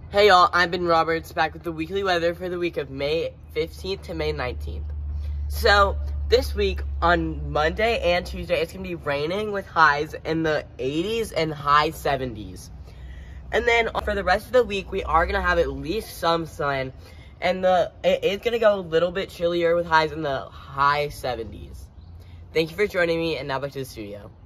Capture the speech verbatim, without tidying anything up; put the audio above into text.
Hey y'all, I'm Ben Roberts, back with the weekly weather for the week of May fifteenth to May nineteenth. So, this week, on Monday and Tuesday, it's going to be raining with highs in the eighties and high seventies. And then, for the rest of the week, we are going to have at least some sun, and the it is going to go a little bit chillier with highs in the high seventies. Thank you for joining me, and now back to the studio.